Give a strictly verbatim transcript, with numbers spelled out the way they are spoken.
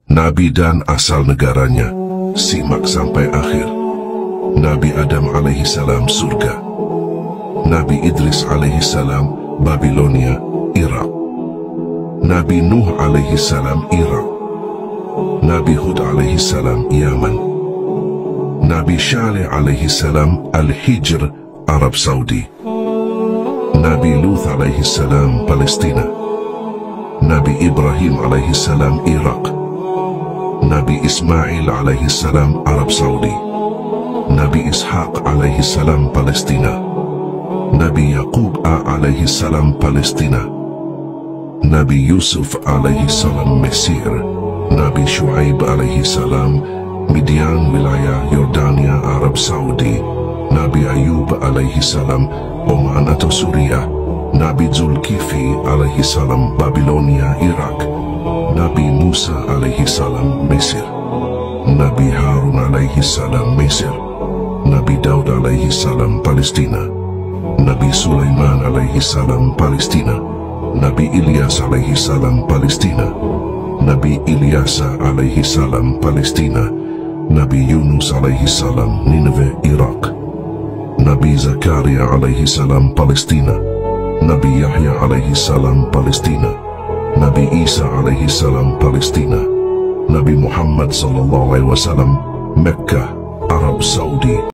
Nabi dan asal negaranya. Simak sampai akhir. Nabi Adam alaihi salam surga. Nabi Idris alaihi salam Babilonia, Irak. Nabi Nuh alaihi salam Irak. Nabi Hud alaihi salam Yaman. Nabi Shalih alaihi salam Al-Hijr, Arab Saudi. Nabi Luth alaihi salam Palestina. Nabi Ibrahim alaihi salam Irak. Nabi Ismail alaihi salam Arab Saudi. Nabi Ishaq alaihi salam Palestina. Nabi Yaqub alaihi salam Palestina. Nabi Yusuf alaihi salam Mesir. Nabi Shu'aib alaihi salam Midian, wilayah Yordania, Arab Saudi. Nabi Ayub alaihi salam Oman atau Suriah. Nabi Zulkifli alaihi salam Babilonia, Irak. Nabi Musa alaihi salam Mesir. Nabi Harun alaihi salam Mesir. Nabi Daud alaihi salam Palestina. Nabi Sulaiman alaihi salam Palestina. Nabi Ilyas alaihi salam Palestina. Nabi Ilyasa alaihi salam Palestina. Nabi Yunus alaihi salam Nineveh, Irak. Nabi Zakaria alaihi salam Palestina. Nabi Yahya alaihi salam Palestina. Nabi Isa alaihi salam Palestina. Nabi Muhammad sallallahu alaihi wasallam Mekah, Arab Saudi.